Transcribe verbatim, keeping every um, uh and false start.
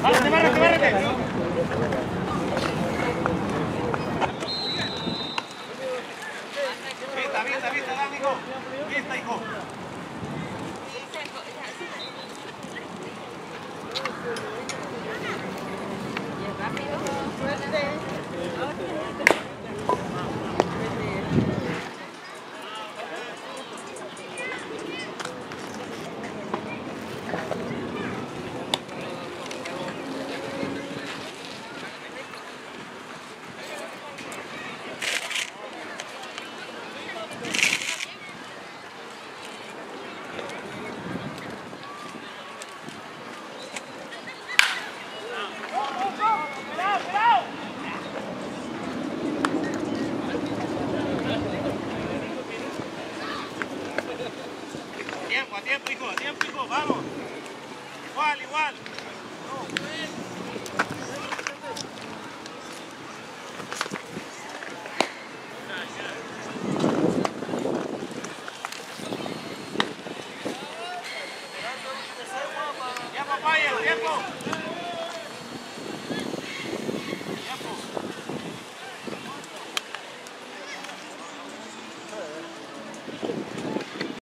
¡Bárrate, bárrate, bárrate! Vista, vista, vista, dame, hijo. Vista, hijo. A tiempo, hijo, a tiempo, hijo, vamos. Igual, igual. No,